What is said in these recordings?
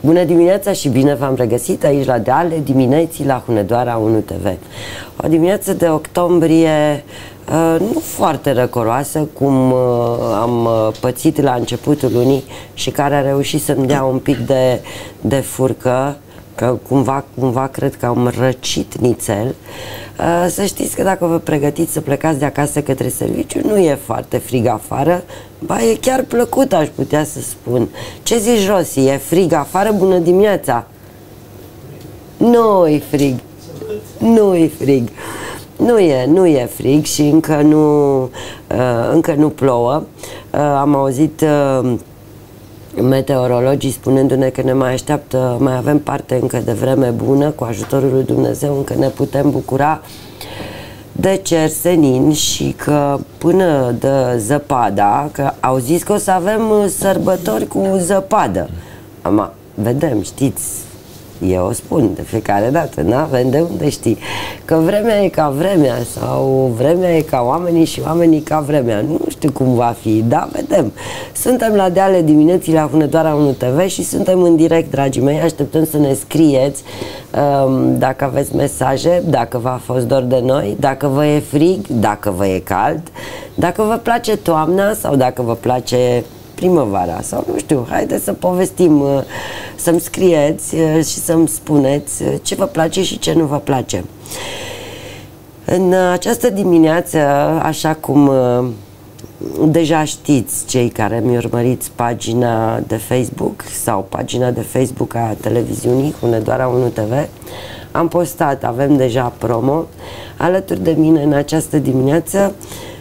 Bună dimineața și bine v-am regăsit aici la Deale dimineții la Hunedoara 1 TV. O dimineață de octombrie nu foarte răcoroasă, cum am pățit la începutul lunii și care a reușit să-mi dea un pic de furcă, că cumva cred că am răcit nițel. Să știți că dacă vă pregătiți să plecați de acasă către serviciu, nu e foarte frig afară, ba e chiar plăcut, aș putea să spun. Ce zici, Rossi? E frig afară? Bună dimineața! Nu-i frig. Nu-i frig. Nu e frig și încă nu plouă. Am auzit meteorologii spunându-ne că ne mai așteaptă, mai avem parte încă de vreme bună, cu ajutorul lui Dumnezeu încă ne putem bucura de cer senin și că până de zăpada, că au zis că o să avem sărbători cu zăpadă. Vedem, știți, eu o spun de fiecare dată, n-avem de unde știi că vremea e ca vremea sau vremea e ca oamenii și oamenii ca vremea. Nu știu cum va fi, dar vedem. Suntem la Deale dimineții la Hunedoara 1 TV și suntem în direct, dragii mei. Așteptăm să ne scrieți dacă aveți mesaje, dacă v-a fost dor de noi, dacă vă e frig, dacă vă e cald, dacă vă place toamna sau dacă vă place primăvara sau nu știu, haideți să povestim, să-mi scrieți și să-mi spuneți ce vă place și ce nu vă place. În această dimineață, așa cum deja știți cei care mi urmăriți pagina de Facebook sau pagina de Facebook a televiziunii Hunedoara 1 TV, am postat, avem deja promo, alături de mine în această dimineață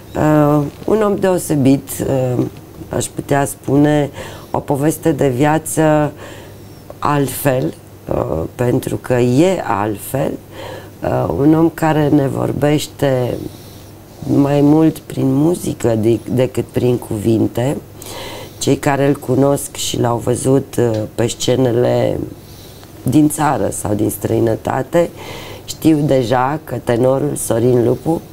un om deosebit, aș putea spune o poveste de viață altfel, pentru că e altfel, un om care ne vorbește mai mult prin muzică decât prin cuvinte. Cei care îl cunosc și l-au văzut pe scenele din țară sau din străinătate știu deja că tenorul Sorin Lupu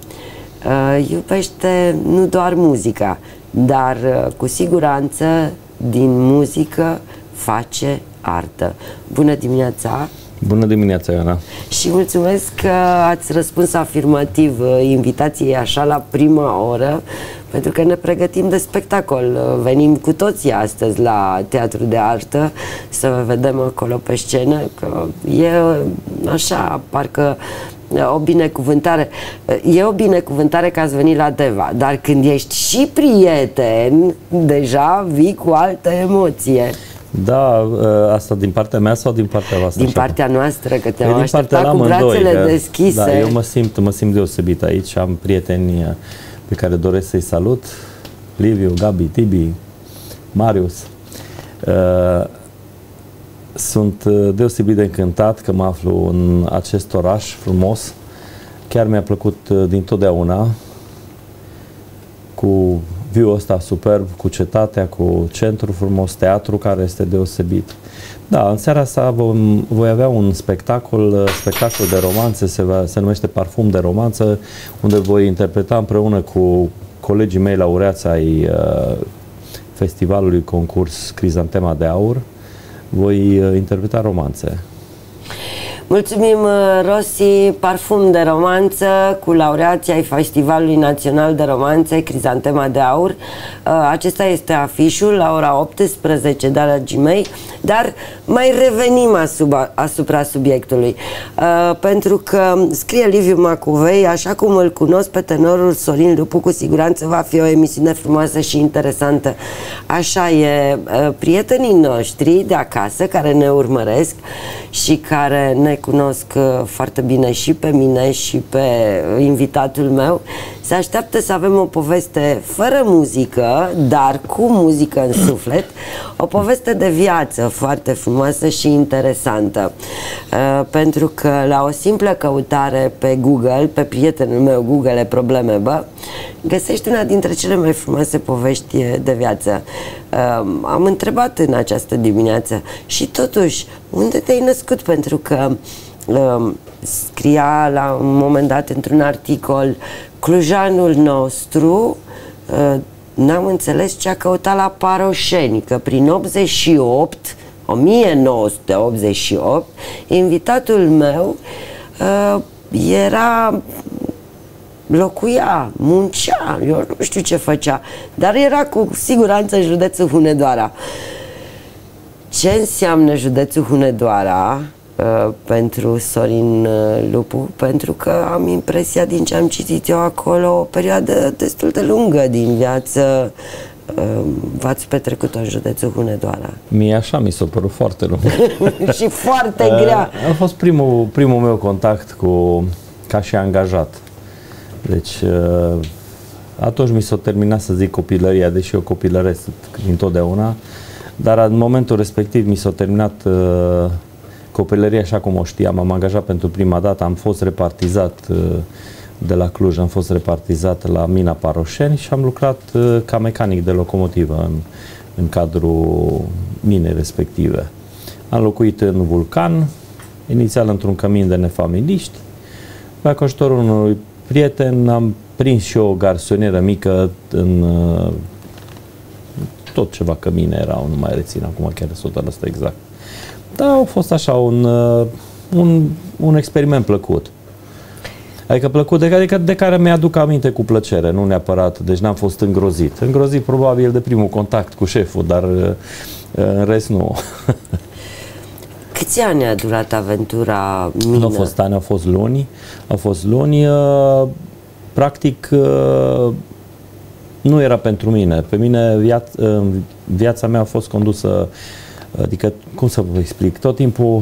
iubește nu doar muzica, dar cu siguranță din muzică face artă. Bună dimineața! Bună dimineața, Ioana! Și mulțumesc că ați răspuns afirmativ invitației așa la prima oră, pentru că ne pregătim de spectacol. Venim cu toții astăzi la Teatru de Artă să vă vedem acolo pe scenă, că e așa, parcă o binecuvântare. E o binecuvântare că ați venit la Deva, dar când ești și prieten, deja vii cu altă emoție. Da, asta din partea mea sau din partea voastră? Din partea noastră, că te-am așteptat cu brațele deschise. Da, eu mă simt deosebit aici, am prieteni pe care doresc să-i salut, Liviu, Gabi, Tibi, Marius. Sunt deosebit de încântat că mă aflu în acest oraș frumos. Chiar mi-a plăcut dintotdeauna, cu viul ăsta superb, cu cetatea, cu centru frumos, teatru care este deosebit. Da, în seara asta voi avea un spectacol de romanțe, se numește Parfum de romanță, unde voi interpreta împreună cu colegii mei laureați ai festivalului concurs Crizantema de Aur. Voi interpreta romanțe. Mulțumim, Rossi. Parfum de romanță cu laureații ai Festivalului Național de Romanțe Crizantema de Aur. Acesta este afișul la ora 18, dragii mei, dar mai revenim asupra subiectului, pentru că scrie Liviu Macovei, așa cum îl cunosc pe tenorul Sorin Lupu, cu siguranță va fi o emisiune frumoasă și interesantă. Așa e, prietenii noștri de acasă care ne urmăresc și care ne cunosc foarte bine și pe mine și pe invitatul meu, se așteaptă să avem o poveste fără muzică, dar cu muzică în suflet, o poveste de viață foarte frumoasă și interesantă. Pentru că la o simplă căutare pe Google, pe prietenul meu Google probleme, bă, găsești una dintre cele mai frumoase povești de viață. Am întrebat în această dimineață și totuși, unde te-ai născut? Pentru că scria la un moment dat într-un articol, clujanul nostru, n-am înțeles ce a căutat la Paroșeni, că prin 88 1988, invitatul meu locuia, muncea, eu nu știu ce făcea, dar era cu siguranță în județul Hunedoara. Ce înseamnă județul Hunedoara pentru Sorin Lupu? Pentru că am impresia, din ce am citit eu acolo, o perioadă destul de lungă din viață v-ați petrecut-o în județul Hunedoara. Mie așa mi s-a părut foarte lung. Și foarte grea. A fost primul meu contact ca și angajat. Deci atunci mi s-a terminat, să zic, copilăria, deși eu copilăresc întotdeauna, dar în momentul respectiv mi s-a terminat copilăria așa cum o știam. Am angajat pentru prima dată, am fost repartizat de la Cluj, am fost repartizat la Mina Paroșeni și am lucrat ca mecanic de locomotivă în cadrul minei respective. Am locuit în Vulcan, inițial într-un cămin de nefamiliști. Cu ajutorul unui prieten am prins și o garsonieră mică în tot ceva cămine erau, nu mai rețin acum chiar 100% exact. Dar a fost așa un experiment plăcut. Adică plăcut, de care mi-aduc aminte cu plăcere, nu neapărat, deci n-am fost îngrozit. Îngrozit probabil de primul contact cu șeful, dar în rest nu. Câți ani a durat aventura mină? Nu au fost ani, au fost luni. Au fost luni. Practic, nu era pentru mine. Pe mine viața mea a fost condusă, adică, cum să vă explic, tot timpul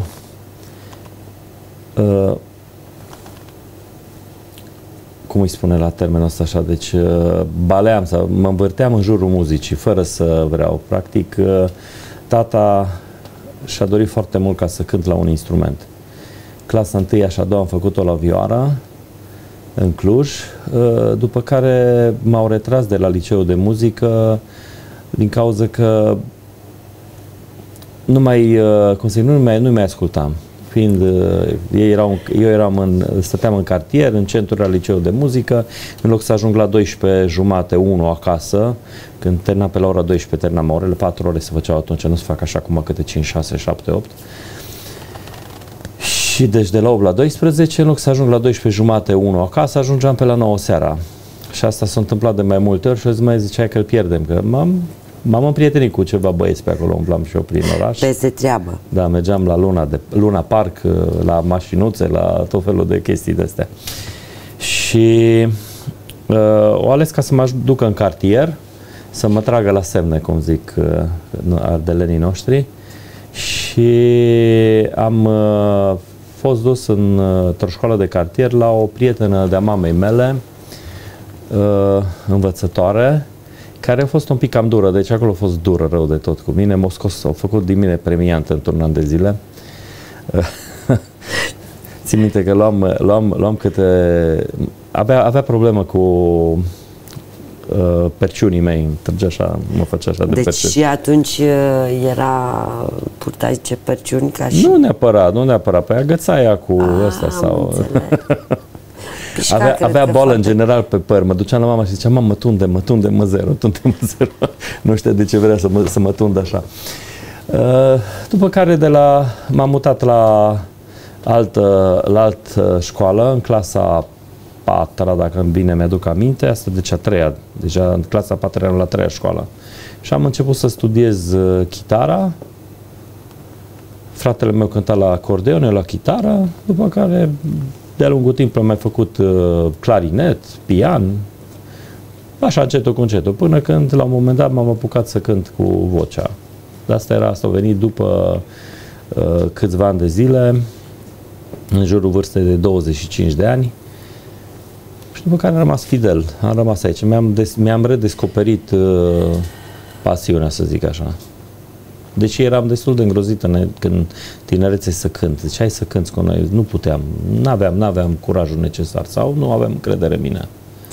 cum îi spune la termenul ăsta așa, deci baleam sau mă învârteam în jurul muzicii, fără să vreau. Practic, tata și-a dorit foarte mult ca să cânt la un instrument. Clasa 1 și a 2 am făcut-o la vioară în Cluj, după care m-au retras de la liceul de muzică din cauza că nu mai ascultam. Fiind, stăteam în cartier, în centrul la liceul de muzică, în loc să ajung la 12:30, 1 acasă, când terminam pe la ora 12, terminam orele, 4 ore se făceau atunci, nu se fac așa cum câte 5, 6, 7, 8. Și deci de la 8 la 12, în loc să ajung la 12:30, 1 acasă, ajungeam pe la 9 seara. Și asta s-a întâmplat de mai multe ori și mai ziceai că îl pierdem, că m-am împrietenit cu ceva băieți pe acolo, umblam și eu prin oraș. Peste treabă. Da, mergeam la Luna Park, la mașinuțe, la tot felul de chestii de-astea. Și o ales ca să mă ducă în cartier, să mă tragă la semne, cum zic ardelenii noștri. Și am fost dus într-o școală de cartier la o prietenă de-a mamei mele, învățătoare, care a fost un pic cam dură, deci acolo a fost dură rău de tot cu mine. M-a scos, au făcut din mine premiant într-un an de zile. Țin minte că luam câte... Avea problemă cu perciunii mei, trăgea așa, mă făcea așa de perciuni. Deci și atunci purtai ce perciuni ca și... Nu neapărat, pe agăța ea cu ăsta sau... Avea boală în general pe păr. Mă duceam la mama și zicea, mă tunde, mă zero. Nu știu de ce vrea să mă tundă așa. După care m-am mutat la altă școală, în clasa 4-a, dacă bine mi-aduc aminte, asta deci a 3-a, deja în clasa 4-a eram la 3-a școală. Și am început să studiez chitara. Fratele meu cânta la acordeon, eu la chitară, după care de-a lungul timpului am mai făcut clarinet, pian, așa încetul cu încetul, până când la un moment dat m-am apucat să cânt cu vocea. Asta a venit după câțiva ani de zile, în jurul vârstei de 25 de ani, și după care am rămas fidel, am rămas aici. Mi-am redescoperit pasiunea, să zic așa. Deci eram destul de îngrozit când tinerețe să cânt. Deci hai să cânți cu noi. Nu puteam. N-aveam curajul necesar sau nu aveam încredere în mine.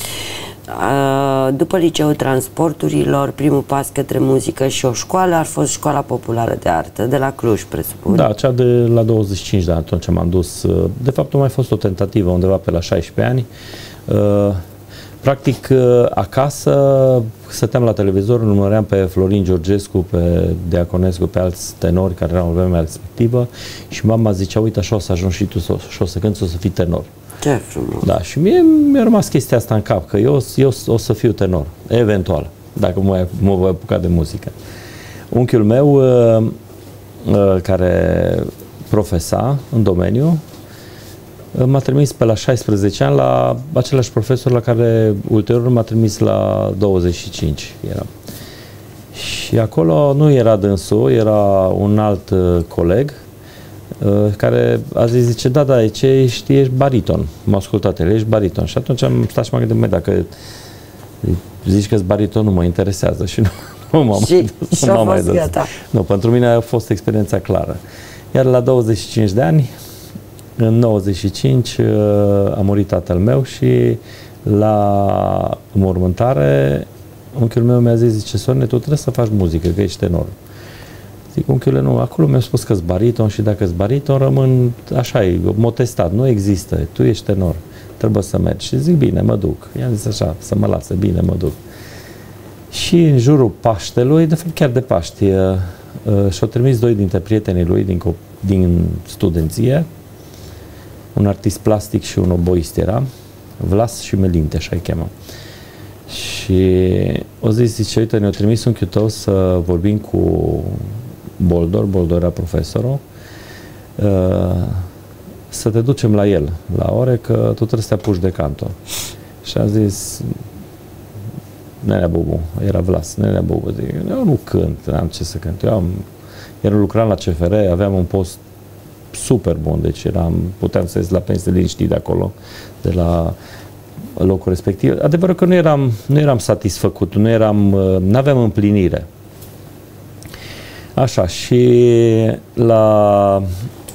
După liceul transporturilor, primul pas către muzică și o școală a fost Școala Populară de Artă, de la Cluj, presupun. Da, cea de la 25 de ani, atunci m-am dus. De fapt, a mai fost o tentativă undeva pe la 16 ani. Practic, acasă stăteam la televizor, urmăream pe Florin Georgescu, pe Deaconescu, pe alți tenori care erau în vremea respectivă și mama zicea, uite, așa o să ajungi și tu și o să cânti, o să fii tenor. Ce frumos! Da, și mie mi-a rămas chestia asta în cap, că eu o să fiu tenor, eventual, dacă mă voi apuca de muzică. Unchiul meu, care profesa în domeniu, m-a trimis pe la 16 ani la același profesor la care ulterior m-a trimis la 25 eram. Și acolo nu era dânsul, era un alt coleg care a zis, zice, da, ești bariton. M-a ascultat el, ești bariton. Și atunci am stat și m-am gândit, dacă zici că-s bariton, nu mă interesează și nu m-am mai dus. Nu, pentru mine a fost experiența clară. Iar la 25 de ani, în 95 a murit tatăl meu și la mormântare unchiul meu mi-a zis, zice, Sorine, tu trebuie să faci muzică, că ești tenor. Zic, unchiule, nu, acolo mi-a spus că-s bariton și dacă-s bariton rămân, așa e, motestat, nu există, tu ești tenor, trebuie să mergi. Și zic, bine, mă duc. I-am zis așa, să mă lasă, bine, mă duc. Și în jurul Paștelui, de fapt chiar de Paști, și-au trimis doi dintre prietenii lui din studenție, un artist plastic și un oboist era, Vlas și Melinte, așa-i cheamă. Și o zis, zice, uite, ne-au trimis unchiul tău să vorbim cu Boldor era profesorul, să te ducem la el, la ore, că tu trebuie să te apuci de canto. Și a zis, Nenea Bubu, era Vlas, Nenea Bubu, zic, eu nu cânt, n-am ce să cânt, eu lucram la CFR, aveam un post super bun, deci puteam să ies la pensie liniștit de acolo, de la locul respectiv. Adevărul că nu eram satisfăcut, nu aveam împlinire. Așa, și la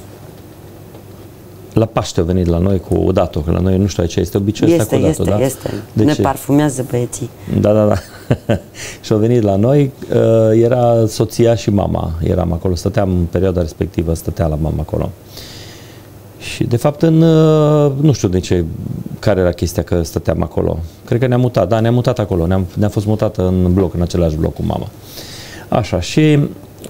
Paște a venit la noi cu Udato, că la noi, nu știu, aici este obiceiul ăsta cu Udato, da? Este. Deci, ne parfumează băieții. Da. Și a venit la noi, era soția și mama, eram acolo, stăteam în perioada respectivă, stătea la mama acolo. Și de fapt, nu știu de ce, care era chestia că stăteam acolo. Cred că ne-am mutat, da, ne-am mutat acolo, ne-am fost mutat în bloc, în același bloc cu mama. Așa, și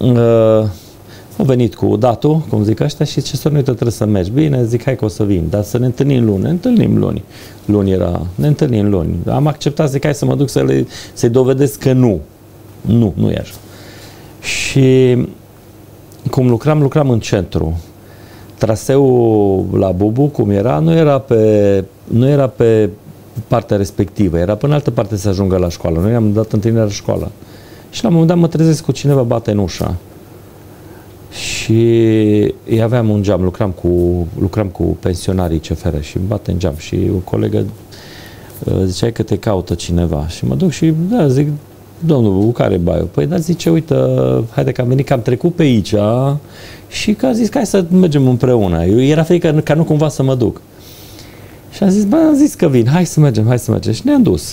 a venit cu datul, cum zic ăștia, și ce să nu trebuie să mergi. Bine, zic, hai că o să vin, dar să ne întâlnim luni. Ne întâlnim luni. Ne întâlnim luni. Am acceptat, zic, hai să mă duc să-i dovedesc că nu. Nu e așa. Și cum lucram în centru, traseul la Bubu, cum era, nu era pe partea respectivă, era pe în altă parte să ajungă la școală. Noi am dat întâlnirea la școală. Și la un moment dat mă trezesc cu cineva, bate în ușa. Și aveam un geam, lucram cu pensionarii CFR și îmi bate în geam și o colegă zicea că te caută cineva. Și mă duc și, da, zic, domnul, cu care baiu? Păi, da, zice, uite, haide că am venit, că am trecut pe aici și că a zis că hai să mergem împreună. Eu era frică ca nu cumva să mă duc. Și am zis că vin, hai să mergem. Și ne-am dus.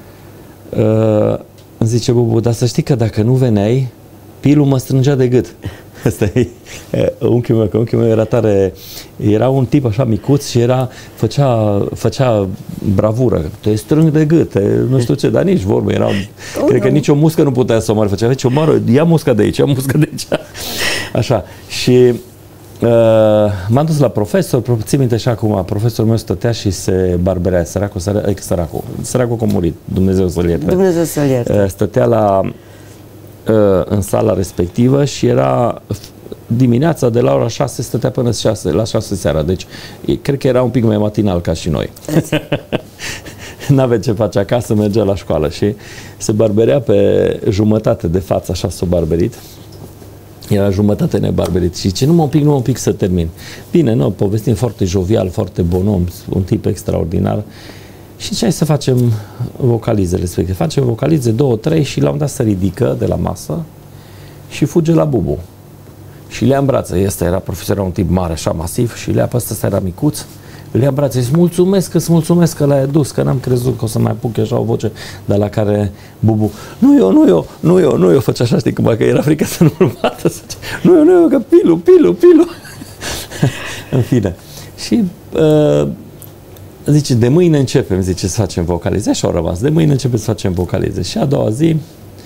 Îmi zice, Bubu, dar să știi că dacă nu veneai, pilul mă strângea de gât. Asta e unchiul meu, că unchiul meu era tare, era un tip așa micuț și făcea bravură, te strâng de gât, nu știu ce, dar nici vorbă, cred că nici o muscă nu putea să omoare, făcea, ce omoară, ia musca de aici, așa, și m-am dus la profesor, țin minte și acum, profesorul meu stătea și se barberea, săracul a murit, Dumnezeu să-l ierte. Stătea în sala respectivă și era dimineața de la ora 6 stătea până la 6 seara, deci cred că era un pic mai matinal ca și noi. N-avea ce face acasă, mergea la școală și se barberea pe jumătate de față, așa s-o barberit. Era jumătate nebarberit și zice, numai un pic să termin. Bine, povestim foarte jovial, foarte bon om, un tip extraordinar. Și ce hai să facem vocalizele respective? Facem vocalize 2-3 și la un dat se ridică de la masă și fuge la Bubu. Și le ia în brațe. Ăsta era profesor, un tip mare, așa masiv, și le ia pe ăsta era micuț. Le ia în brațe, îți mulțumesc că l-ai adus, că n-am crezut că o să mai apuc așa o voce, dar la care Bubu, nu eu, făcea așa, știi, cum că era frică să nu-l bată, nu eu, că pilul. În fine. Și zice, de mâine începem, zice, să facem vocalize. Și au rămas, de mâine începem să facem vocalize. Și a doua zi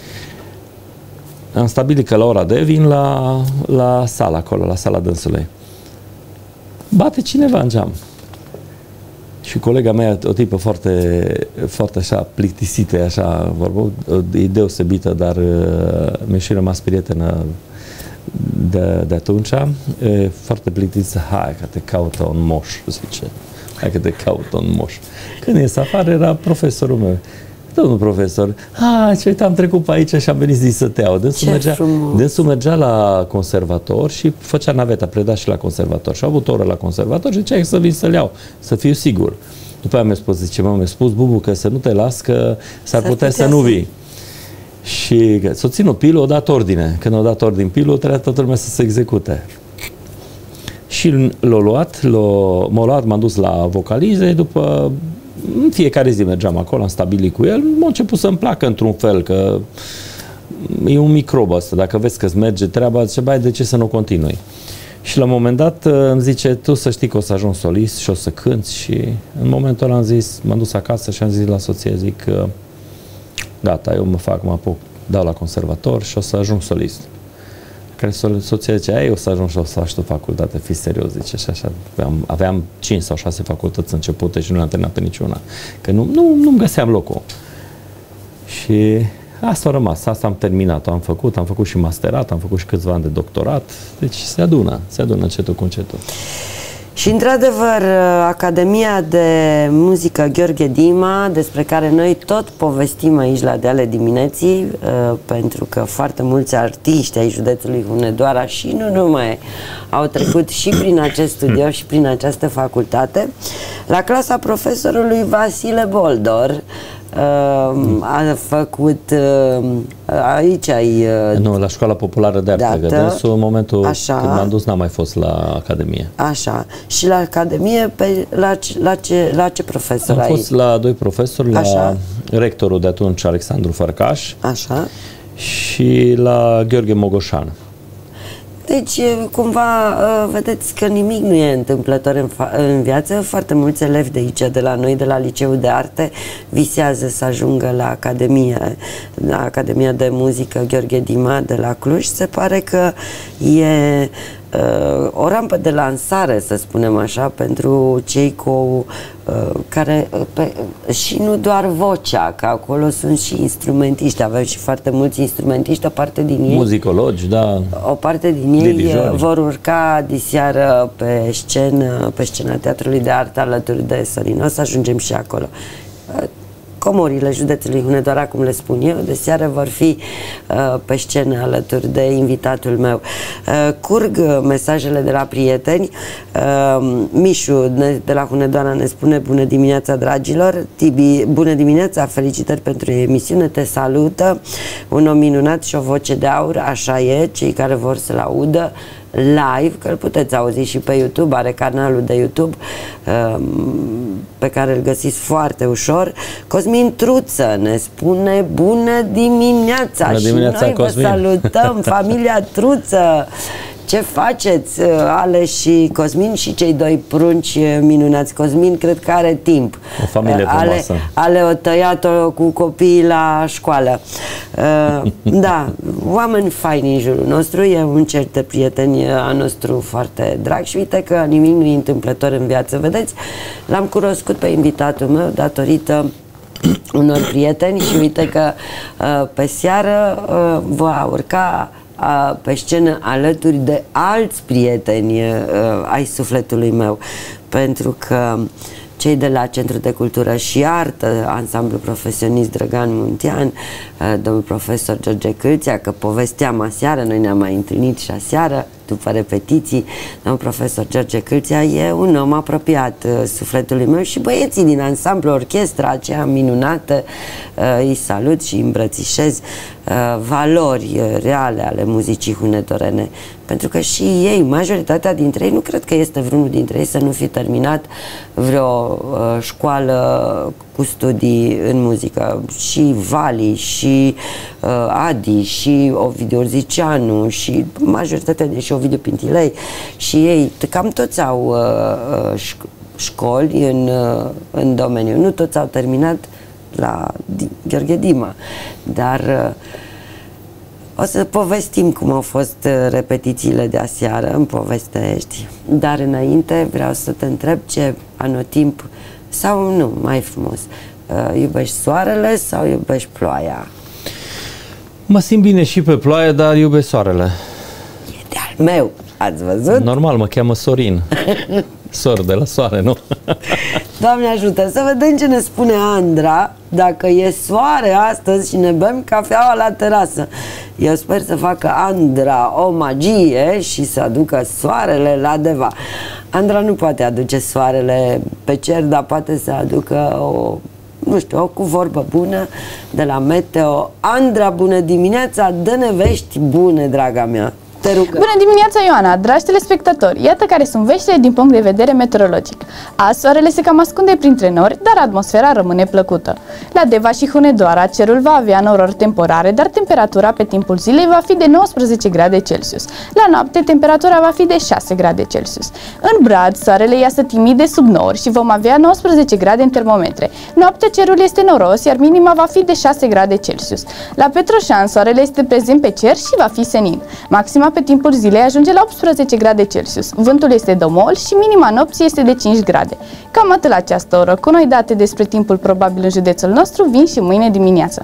am stabilit că la ora de vin la sala acolo, la sala dânsului. Bate cineva în geam. Și colega mea, o tipă foarte, foarte așa plictisită, așa, vorbă, e deosebită, dar mi-a și rămas prietenă de atunci, foarte plictisită. Hai că te caută un moș, zice. Hai că te caută un moș. Când ies afară, era profesorul meu. Domnul profesor, ce uite, am trecut pe aici și am venit să te iau. Dânsul mergea la conservator și făcea naveta, preda și la conservator. Și a avut o oră la conservator și zicea să vin să-l iau, să fiu sigur. După aia mi-a spus, zice, mi-a spus Bubu că să nu te las, că s-ar putea să nu vii. Și s-a ținut pilul, o dat ordine. Când a dat ordine pilul, trebuia toată lumea să se execute. Și m-a luat, m-am dus la vocalize, după în fiecare zi mergeam acolo, am stabilit cu el, m-a început să-mi placă într-un fel, că e un microb ăsta, dacă vezi că-ți merge treaba, zice, bai, de ce să nu continui? Și la un moment dat îmi zice, tu să știi că o să ajung solist și o să cânti, și în momentul ăla am zis, m-am dus acasă și am zis la soție, zic, gata, eu mă apuc, dau la conservator și o să ajung solist. Care soția zicea, o să ajung și o să faci tu facultate, fii serios, zice, și așa. Aveam 5 sau 6 facultăți începute și nu le-am terminat pe niciuna, că nu-mi găseam locul. Și asta a rămas, asta am terminat, am făcut și masterat, am făcut și câțiva ani de doctorat, deci se adună încetul cu încetul. Și într-adevăr, Academia de Muzică Gheorghe Dima, despre care noi tot povestim aici la Deale Dimineții, pentru că foarte mulți artiști ai județului Hunedoara și nu numai au trecut și prin acest studio și prin această facultate, la clasa profesorului Vasile Boldor, a făcut aici nu, la Școala Populară de Artă, dânsul, în momentul când m-am dus n-am mai fost la Academie. Așa. Și la Academie la ce profesor ai? Am fost la 2 profesori, la rectorul de atunci Alexandru Fărcaș. Așa. Și la Gheorghe Mogoșan. Deci, cumva, vedeți că nimic nu e întâmplător în viață. Foarte mulți elevi de aici, de la noi, de la Liceul de Arte, visează să ajungă la Academia de Muzică Gheorghe Dima de la Cluj. Se pare că e o rampă de lansare, să spunem așa, pentru cei care și nu doar vocea, că acolo sunt și instrumentiști, avem și foarte mulți instrumentiști, o parte din ei, muzicologi, da, o parte din ei vor urca diseară pe scena Teatrului de Artă alături de Sorin. O să ajungem și acolo. Comorile județului Hunedoara, cum le spun eu, de seară vor fi pe scenă alături de invitatul meu. Curg mesajele de la prieteni. Mișu de la Hunedoara ne spune: bună dimineața, dragilor. Tibi, bună dimineața, felicitări pentru emisiune, te salută. Un om minunat și o voce de aur, așa e, cei care vor să-l audă live, că îl puteți auzi și pe YouTube, are canalul de YouTube pe care îl găsiți foarte ușor. Cosmin Truță ne spune bună dimineața. Bună dimineața, și noi Cosmin. vă salutăm, familia Truță. Ce faceți, Ale și Cosmin, și cei 2 prunci minunați? Cosmin cred că are timp. O familie frumoasă. Ale o tăiat-o cu copiii la școală. Da, oameni faini în jurul nostru, e un cerc de prieteni a nostru foarte drag și uite că nimic nu e întâmplător în viață. Vedeți, l-am cunoscut pe invitatul meu datorită unor prieteni și uite că pe seară va urca pe scenă alături de alți prieteni ai sufletului meu, pentru că cei de la Centrul de Cultură și Artă, ansamblu profesionist Drăgan Muntean, domnul profesor George Cârția, că povesteam aseară, noi ne-am mai întâlnit și aseară, după repetiții, domnul profesor George Cârția e un om apropiat sufletului meu și băieții din ansamblu, orchestra aceea minunată, îi salut și îmbrățișez, valori reale ale muzicii hunedorene, pentru că și ei, majoritatea dintre ei, nu cred că este vreunul dintre ei să nu fi terminat vreo școală cu studii în muzică. Și Vali, și Adi, și Ovidiu Orziceanu, și majoritatea, și Ovidiu Pintilei, și ei, cam toți au școli în domeniu. Nu toți au terminat la Gheorghe Dima, dar o să povestim cum au fost repetițiile de aseară, îmi povestești, dar înainte vreau să te întreb ce anotimp, sau nu, mai frumos, iubești soarele sau iubești ploaia? Mă simt bine și pe ploaie, dar iubesc soarele. E de-al meu, ați văzut? Normal, mă cheamă Sorin. Sor de la soare, nu? Doamne ajută, să vedem ce ne spune Andra, dacă e soare astăzi și ne bem cafeaua la terasă. Eu sper să facă Andra o magie și să aducă soarele la Deva. Andra nu poate aduce soarele pe cer, dar poate să aducă o, nu știu, o cu vorbă bună de la Meteo. Andra, bună dimineața, dă-ne vești bune, draga mea. Bună dimineața, Ioana, dragi telespectatori! Iată care sunt veștile din punct de vedere meteorologic. Azi, soarele se cam ascunde printre nori, dar atmosfera rămâne plăcută. La Deva și Hunedoara, cerul va avea norori temporare, dar temperatura pe timpul zilei va fi de 19 grade Celsius. La noapte, temperatura va fi de 6 grade Celsius. În Brad, soarele iasă timid de sub nori și vom avea 19 grade în termometre. Noaptea, cerul este noros, iar minima va fi de 6 grade Celsius. La Petroșan, soarele este prezent pe cer și va fi senin. Maxima pe timpul zilei ajunge la 18 grade Celsius. Vântul este domol și minima nopții este de 5 grade. Cam atât la această oră. Cu noi date despre timpul probabil în județul nostru vin și mâine dimineață.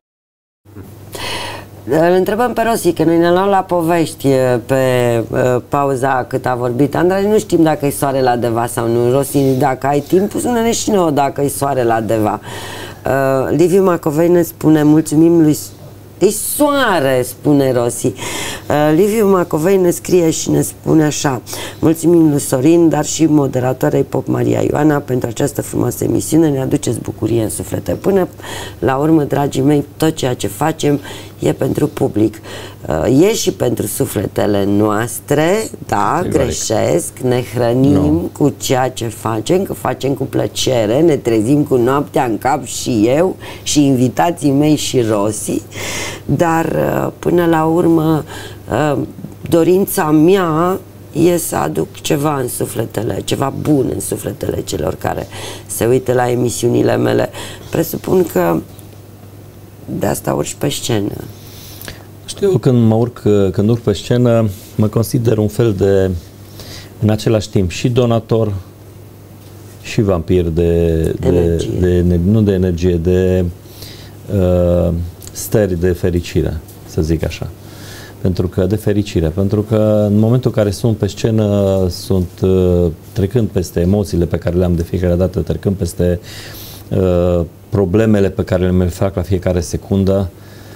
Îl întrebăm pe Rossi, că noi ne luăm la povești pe pauza cât a vorbit Andra. Nu știm dacă e soare la Deva sau nu. Rossi, dacă ai timp, spune-ne și nouă dacă e soare la Deva. Liviu Macovei ne spune, mulțumim lui... E soare, spune Rossi. Liviu Macovei ne scrie și ne spune așa: mulțumim lui Sorin, dar și moderatoarei Pop Maria Ioana pentru această frumoasă emisiune, ne aduceți bucurie în suflete. Până la urmă, dragii mei, tot ceea ce facem e pentru public. E și pentru sufletele noastre, da, greșesc, ne hrănim cu ceea ce facem, că facem cu plăcere, ne trezim cu noaptea în cap și eu și invitații mei și Rossi, dar până la urmă dorința mea e să aduc ceva în sufletele, ceva bun în sufletele celor care se uită la emisiunile mele. Presupun că de asta urci pe scenă. Știu, când urc pe scenă, mă consider un fel de, în același timp, și donator și vampir nu de energie, de stări de fericire, să zic așa. Pentru că în momentul în care sunt pe scenă, sunt trecând peste emoțiile pe care le-am de fiecare dată, trecând peste problemele pe care le fac la fiecare secundă,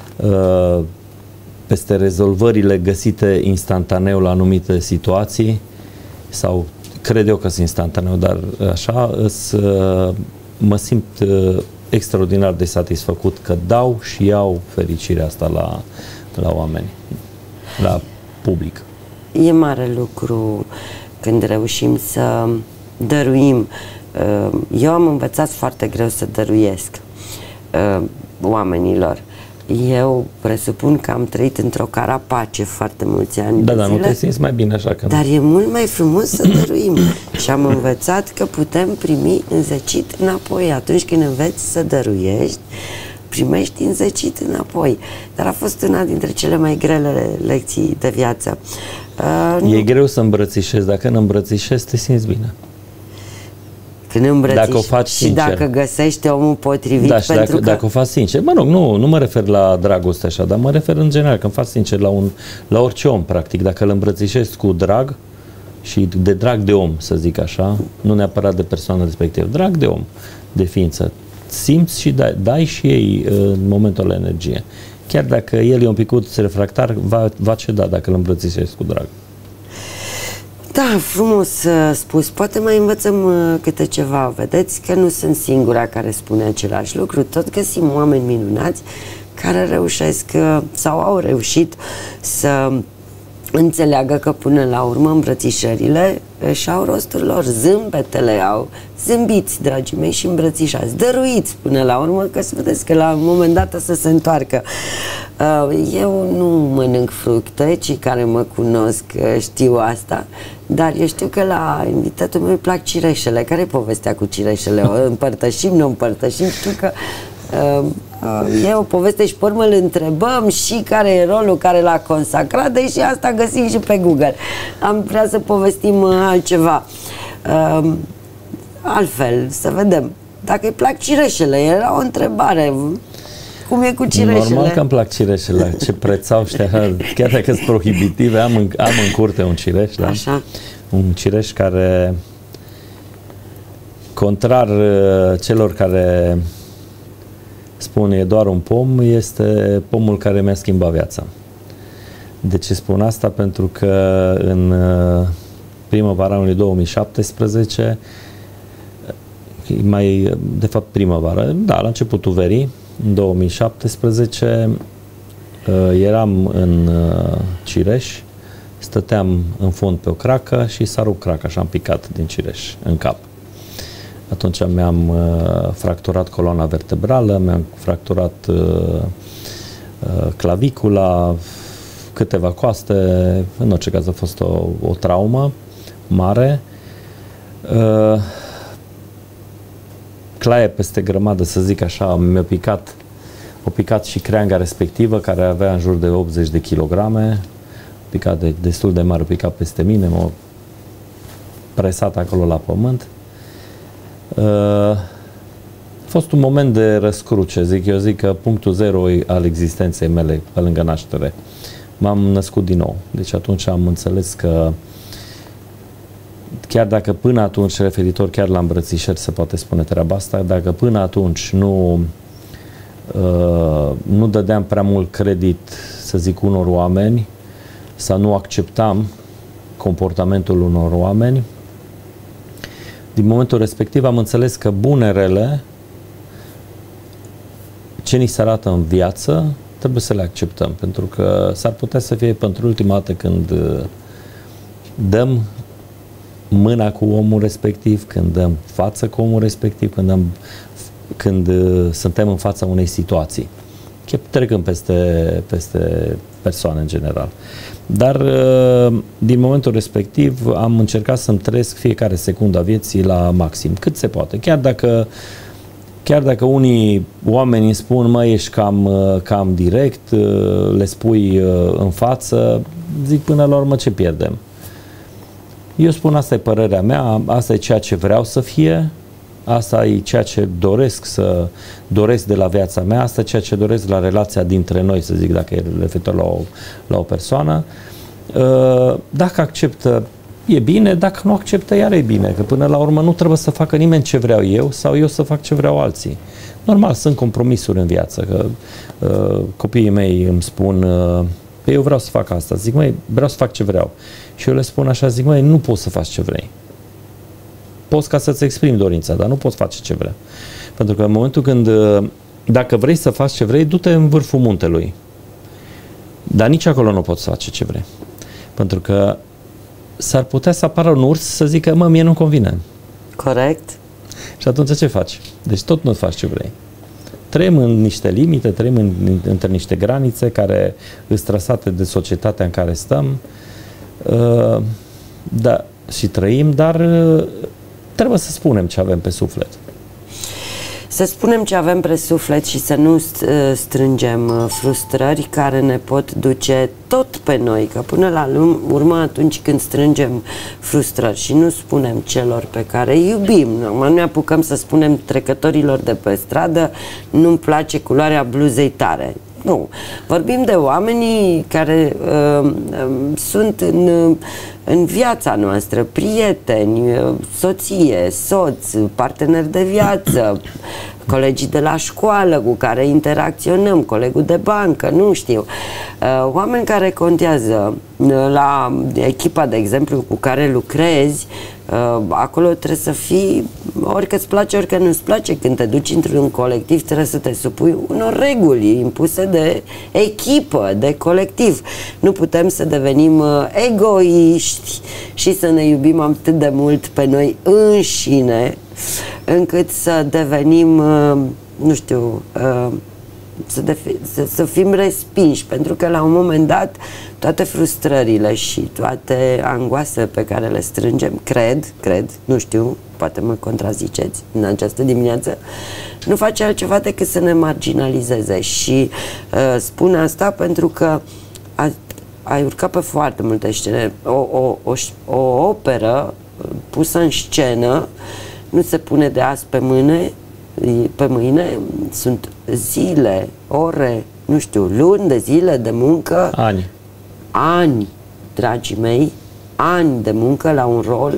peste rezolvările găsite instantaneu la anumite situații, sau cred eu că sunt instantaneu, dar așa mă simt extraordinar de satisfăcut că dau și iau fericirea asta la oameni, la public. E mare lucru când reușim să dăruim. Eu am învățat foarte greu să dăruiesc oamenilor. Eu presupun că am trăit într-o carapace foarte mulți ani de zile. Nu te simți mai bine așa că... Dar e mult mai frumos să dăruim. Și am învățat că putem primi înzecit înapoi. Atunci când înveți să dăruiești, primești înzecit înapoi. Dar a fost una dintre cele mai grele lecții de viață. E greu să îmbrățișezi. Dacă nu îmbrățișezi, te simți bine. Când îmbrățiși dacă o faci și sincer. dacă găsești omul potrivit, da, și dacă o faci sincer. Mă rog, nu mă refer la dragoste așa, dar mă refer în general, când faci sincer la orice om, practic, dacă îl îmbrățișezi cu drag și de drag de om, să zic așa, nu neapărat de persoană respectivă, drag de om, de ființă, simți și dai și ei în momentul ăla energie. Chiar dacă el e un picuț refractar, va ceda dacă îl îmbrățișezi cu drag. Da, frumos spus. Poate mai învățăm câte ceva. Vedeți că nu sunt singura care spune același lucru. Tot găsim oameni minunați care reușesc sau au reușit să înțeleagă că până la urmă îmbrățișările își au rostul lor, zâmbetele au, zâmbiți, dragii mei, și îmbrățișați, dăruiți până la urmă, că să vedeți că la un moment dat o să se întoarcă. Eu nu mănânc fructe, cei care mă cunosc știu asta, dar eu știu că la invitatul meu îi plac cireșele. Care-i povestea cu cireșele? O împărtășim, nu împărtășim? Știu că e o poveste și pe urmă îl întrebăm și care e rolul care l-a consacrat, deși asta găsim și pe Google. Am vrea să povestim altceva. Altfel, să vedem. Dacă îi plac cireșele, era o întrebare. Cum e cu cireșele? Normal că îmi plac cireșele. Ce preț au ăștia, chiar dacă sunt prohibitive, am în curte un cireș, da? Așa. Un cireș care, contrar celor care spun e doar un pom, este pomul care mi-a schimbat viața. De ce spun asta? Pentru că în primăvara anului 2017, de fapt primăvară, da, la începutul verii, în 2017, eram în cireș, stăteam în fund pe o cracă și s-a rupt craca și am picat din cireș în cap. Atunci mi-am fracturat coloana vertebrală, mi-am fracturat clavicula, câteva coaste, în orice caz a fost o traumă mare. Claie peste grămadă, să zic așa, mi-a picat și creanga respectivă, care avea în jur de 80 de kilograme, picat destul de mare, picat peste mine, m-a presat acolo la pământ. A fost un moment de răscruce, eu zic că punctul zero al existenței mele pe lângă naștere. M-am născut din nou, deci atunci am înțeles că chiar dacă până atunci, referitor chiar la îmbrățișări se poate spune treaba asta, dacă până atunci nu dădeam prea mult credit, să zic, unor oameni, sau nu acceptam comportamentul unor oameni, din momentul respectiv am înțeles că bunele, ce ni se arată în viață, trebuie să le acceptăm, pentru că s-ar putea să fie pentru ultima dată când dăm mâna cu omul respectiv, când dăm față cu omul respectiv, când suntem în fața unei situații. Chiar trecând peste persoane în general. Dar din momentul respectiv am încercat să-mi trăiesc fiecare secundă a vieții la maxim, cât se poate. Chiar dacă unii oameni îmi spun, mă, ești cam direct, le spui în față, zic, până la urmă ce pierdem? Eu spun, asta e părerea mea, asta e ceea ce vreau să fie, asta e ceea ce doresc de la viața mea, asta e ceea ce doresc de la relația dintre noi, să zic, dacă e referitor la o persoană. Dacă acceptă, e bine, dacă nu acceptă, iar e bine, că până la urmă nu trebuie să facă nimeni ce vreau eu sau eu să fac ce vreau alții. Normal, sunt compromisuri în viață, că copiii mei îmi spun, eu vreau să fac asta, zic, măi, vreau să fac ce vreau. Și eu le spun așa, zic, măi, nu poți să faci ce vrei. Poți ca să-ți exprimi dorința, dar nu poți face ce vrei. Pentru că în momentul când, dacă vrei să faci ce vrei, du-te în vârful muntelui. Dar nici acolo nu poți să faci ce vrei. Pentru că s-ar putea să apară un urs să zică, mă, mie nu-mi convine. Corect. Și atunci ce faci? Deci tot nu faci ce vrei. Trăim în niște limite, trăim între niște granițe care sunt trasate de societatea în care stăm, da, și trăim, dar trebuie să spunem ce avem pe suflet. Să spunem ce avem pe suflet și să nu strângem frustrări care ne pot duce tot pe noi, că până la urmă atunci când strângem frustrări și nu spunem celor pe care îi iubim, nu ne apucăm să spunem trecătorilor de pe stradă, nu-mi place culoarea bluzei tare. Nu. Vorbim de oamenii care sunt în viața noastră, prieteni, soție, soț, parteneri de viață, colegii de la școală cu care interacționăm, colegul de bancă, nu știu. Oameni care contează la echipa, de exemplu, cu care lucrezi, Acolo trebuie să fii, orică îți place, orică nu-ți place. Când te duci într-un colectiv, trebuie să te supui unor reguli impuse de echipă, de colectiv. Nu putem să devenim egoiști și să ne iubim atât de mult pe noi înșine, încât să devenim, nu știu, să fim respinși, pentru că la un moment dat toate frustrările și toate angoasele pe care le strângem, cred, nu știu, poate mă contraziceți în această dimineață, nu face altceva decât să ne marginalizeze. Și spun asta pentru că ai urcat pe foarte multe scene. O operă pusă în scenă nu se pune de azi pe mâine, sunt zile, ore, nu știu, luni de zile de muncă, ani, dragii mei, ani de muncă la un rol.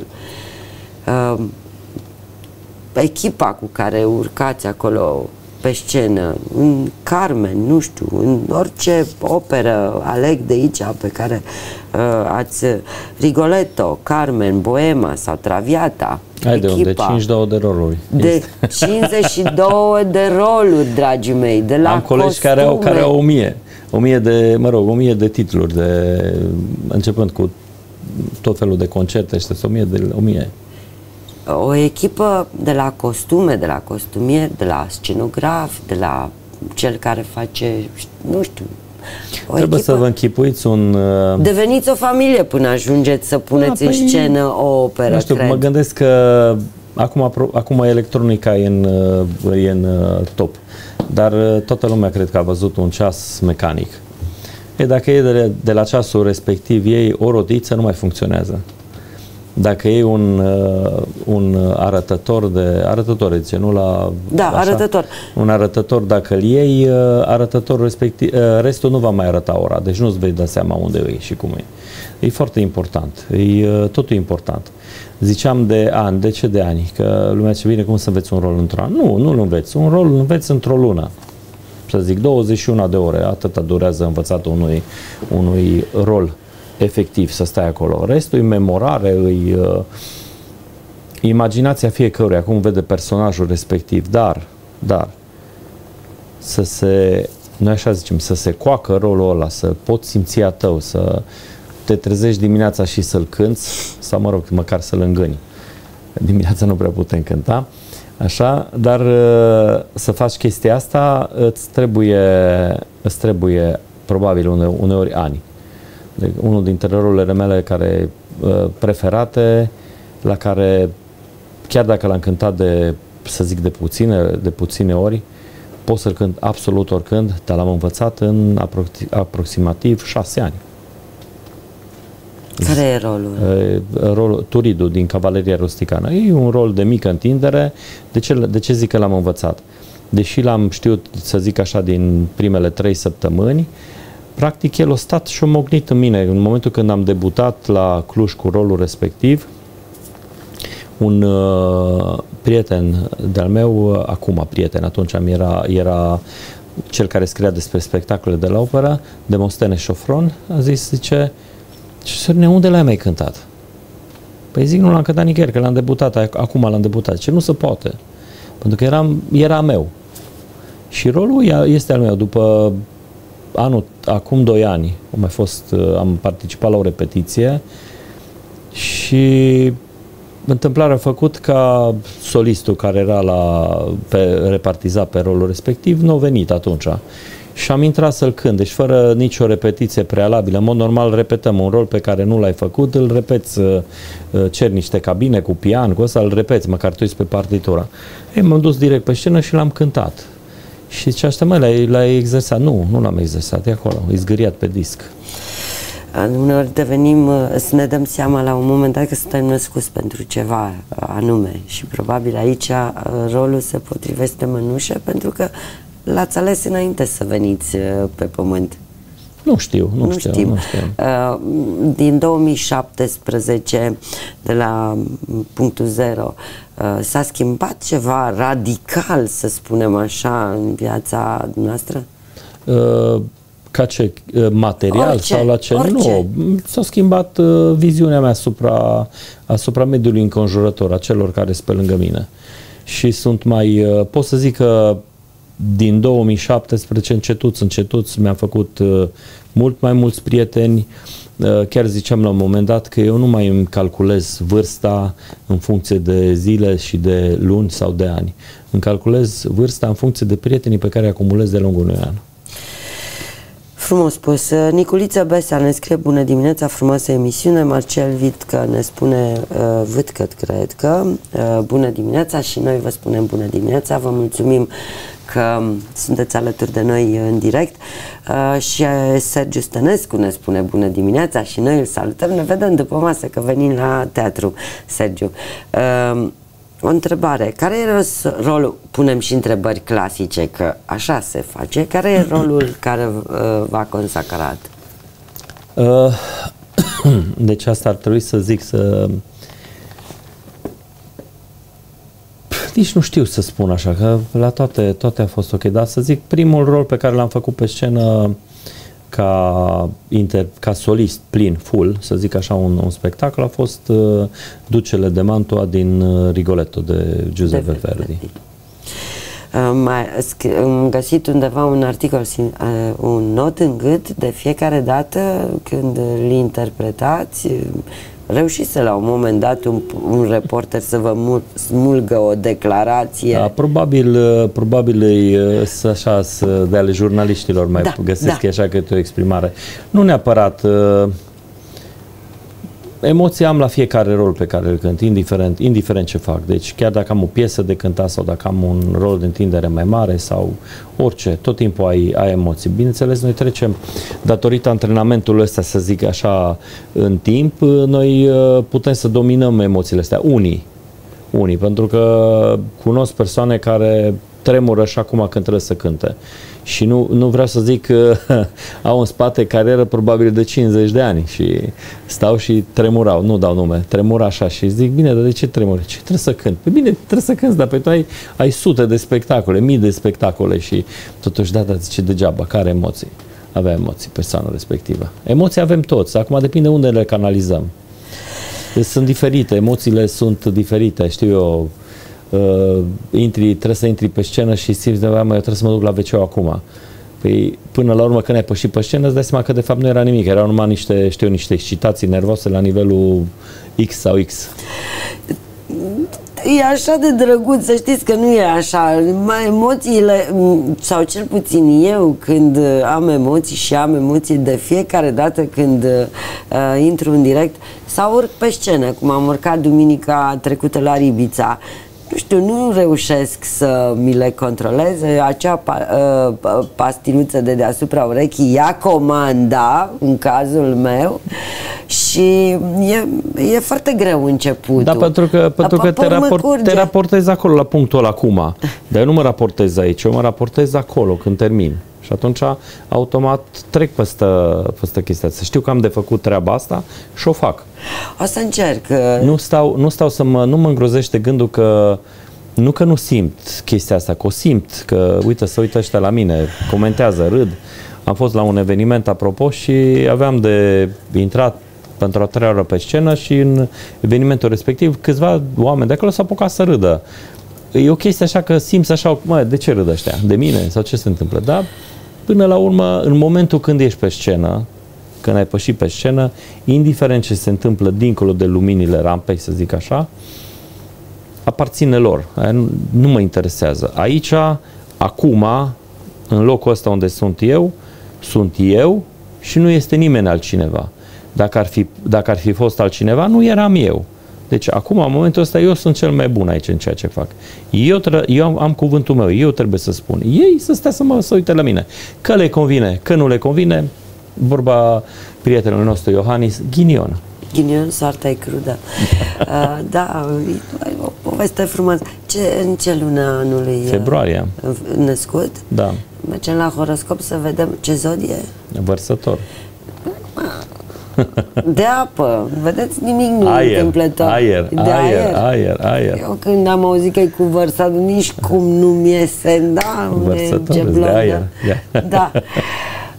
Echipa cu care urcați acolo pe scenă, în Carmen, nu știu, în orice operă aleg de aici pe care ați Rigoletto, Carmen, Boema sau Traviata. Hai de unde? 52 de roluri. De 52 de roluri, dragii mei, de la am colegi care au 1000 de, 1000 de titluri, începând cu tot felul de concerte, știți, 1000. O echipă de la costume, de la costumier, de la scenograf, de la cel care face, nu știu. Trebuie să vă închipuiți deveniți o familie până ajungeți să puneți în scenă o operă, nu știu, cred. Mă gândesc că acum electronica e în top, dar toată lumea cred că a văzut un ceas mecanic. Dacă e de la ceasul respectiv ei o rotiță, nu mai funcționează. Dacă e un arătător, zice, nu la... Da, așa, arătător. Un arătător, dacă îl iei, arătătorul respectiv, restul nu va mai arăta ora, deci nu-ți vei da seama unde e și cum e. E foarte important, totul important. Ziceam de ani, de ce de ani? Că lumea zice, bine, cum să înveți un rol într-un an? Nu, nu-l înveți. Un rol îl înveți într-o lună. Să zic, 21 de ore, atâta durează învățatul unui rol efectiv, să stai acolo. Restul e memorare, imaginația fiecăruia, cum vede personajul respectiv, dar noi așa zicem, să se coacă rolul ăla, să poți simți a tău, să te trezești dimineața și să-l cânți, sau mă rog, măcar să-l îngâni. Dimineața nu prea putem cânta, așa, dar să faci chestia asta îți trebuie probabil uneori ani. Unul dintre rolurile mele preferate, la care chiar dacă l-am cântat de puține ori, pot să-l cânt absolut oricând, dar l-am învățat în aproximativ 6 ani. Care e rolul? Rolul Turidu din Cavaleria Rusticană. E un rol de mică întindere. De ce zic că l-am învățat? Deși l-am știut, să zic așa, din primele 3 săptămâni, practic el a stat și a mognit în mine. În momentul când am debutat la Cluj cu rolul respectiv, un prieten de-al meu, acum prieten, atunci era cel care scria despre spectacole de la operă, Demostene Șofron, a zis, zice, Sărine, unde l-ai mai cântat? Păi zic, nu l-am cântat nicăieri, că l-am debutat, acum l-am debutat. Ce nu se poate? Pentru că era meu. Și rolul este al meu. După acum 2 ani, am participat la o repetiție și întâmplarea a făcut ca solistul care era repartizat pe rolul respectiv nu a venit atunci. Și am intrat să-l cânt, deci fără nicio repetiție prealabilă. În mod normal repetăm un rol pe care nu l-ai făcut, îl repeți, ceri niște cabine cu pian, cu ăsta îl repeți, măcar tu ești pe partitura. M-am dus direct pe scenă și l-am cântat. Și zicea, asta l-ai exersat? Nu l-am exersat, e acolo, e zgâriat pe disc. Uneori să ne dăm seama la un moment dat că suntem născuți pentru ceva anume și probabil aici rolul se potrivește mănușă pentru că l-ați ales înainte să veniți pe pământ. Nu știu. Din 2017, de la punctul zero, s-a schimbat ceva radical, să spunem așa, în viața noastră? Ca ce? Material orice, sau la ce? Orice. Nu. S-a schimbat viziunea mea asupra mediului înconjurător, a celor care sunt pe lângă mine. Și sunt mai, pot să zic că din 2017 încetuți mi-am făcut mult mai mulți prieteni. Chiar ziceam la un moment dat că eu nu mai îmi calculez vârsta în funcție de zile și de luni sau de ani. Îmi calculez vârsta în funcție de prietenii pe care îi acumulez de lungul unui an. Frumos spus. Niculița Besa ne scrie: bună dimineața, frumoasă emisiune. Marcel Vitcă ne spune, cred că, bună dimineața, și noi vă spunem bună dimineața. Vă mulțumim că sunteți alături de noi în direct. Și Sergiu Stănescu ne spune bună dimineața și noi îl salutăm. Ne vedem după masă, că venim la teatru, Sergiu. O întrebare. Care e rolul, punem și întrebări clasice, că așa se face, care e rolul care v-a consacrat? Deci asta ar trebui să zic, nici nu știu să spun așa, că la toate a fost ok, dar să zic, primul rol pe care l-am făcut pe scenă ca solist plin, full, să zic așa, un spectacol, a fost Ducele de Mantua din Rigoletto de Giuseppe Verdi. Am găsit undeva un articol, un not în gât de fiecare dată când îl interpretați. Reușise la un moment dat un reporter să vă smulgă o declarație? Da, probabil așa de ale jurnaliștilor mai găsesc așa câte o exprimare. Nu neapărat. Emoții am la fiecare rol pe care îl cânt, indiferent ce fac. Deci chiar dacă am o piesă de cântat sau dacă am un rol de întindere mai mare sau orice, tot timpul ai emoții. Bineînțeles, noi trecem, datorită antrenamentului ăsta, să zic așa, în timp, noi putem să dominăm emoțiile astea. Unii, pentru că cunosc persoane care tremură și acum când trebuie să cânte. Și nu vreau să zic că au în spate carieră probabil de 50 de ani și stau și tremurau, nu dau nume, tremura așa și zic, bine, dar de ce tremuri? Ce trebuie să cânt? Păi bine, trebuie să cânti, dar pe tu ai sute de spectacole, mii de spectacole și totuși, dar zice degeaba, care emoții? Avea emoții persoana respectivă. Emoții avem toți, acum depinde unde le canalizăm. Deci sunt diferite, emoțiile sunt diferite, știu eu, trebuie să intri pe scenă și simți de eu trebuie să mă duc la WC acum. Păi, până la urmă, când ai pășit pe scenă, îți dai seama că de fapt nu era nimic, erau numai niște excitații nervoase la nivelul X sau X. E așa de drăguț, să știți că nu e așa. Emoțiile, sau cel puțin eu, când am emoții și am emoții de fiecare dată când intru în direct sau urc pe scenă, cum am urcat duminica trecută la Ribița, nu știu, nu reușesc să mi le controlez. Acea pastiluță de deasupra urechii ia comanda, în cazul meu, și e foarte greu începutul. Da, pentru că te raportezi acolo la punctul ăla acum. Dar eu nu mă raportez aici, eu mă raportez acolo când termin. Și atunci, automat, trec peste chestia. Să știu că am de făcut treaba asta și o fac. O să încerc. Nu stau nu mă îngrozește gândul că nu simt chestia asta, că o simt, că uite, să uită ăștia la mine, comentează, râd. Am fost la un eveniment, apropo, și aveam de intrat pentru a 3 ore pe scenă și în evenimentul respectiv câțiva oameni de acolo s-au apucat să râdă. E o chestie așa că simți așa, de ce râd ăștia? De mine? Sau ce se întâmplă? Dar până la urmă, în momentul când ești pe scenă, când ai pășit pe scenă, indiferent ce se întâmplă dincolo de luminile rampei, să zic așa, aparține lor. Nu mă interesează. Aici, acum, în locul ăsta unde sunt eu și nu este nimeni altcineva. Dacă ar fi fost altcineva, nu eram eu. Deci acum, în momentul ăsta, eu sunt cel mai bun aici în ceea ce fac. Eu am cuvântul meu, eu trebuie să spun. Ei să stea să uite la mine. Că le convine, că nu le convine, vorba prietenului nostru Iohannis, ghinion. Ghinion, soarta e crudă. Da, o poveste frumoasă. În ce lună anului? Februarie. Născut? Da. Mergem la horoscop să vedem ce zodie? Vărsător. De apă, vedeți, nimic nu e întâmplător. Aer. Eu când am auzit că e cu vărsat, nici cum nu mi iese, da, Vărsător, de aer. Da.